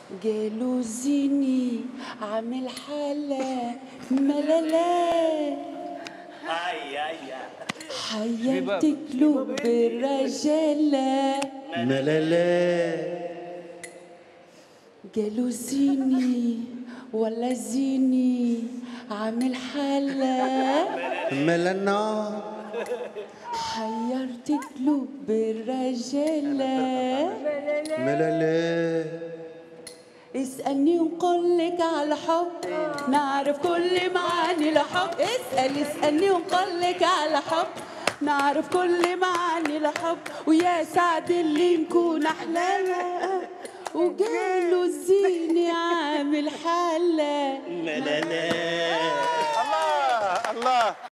جاله زيني عامل حالة ملالات حيرت قلوب الرجالة ملالات. جاله زيني ولا زيني عامل حالة ملنا حيرت قلوب الرجالة ملالات. اسألني ونقولك على حب نعرف كل معاني الحب. اسألني ونقولك على حب نعرف كل معاني الحب. ويا سعد اللي نكون أحلانا وقالوا الزيني عامل حالة ملالات. الله الله.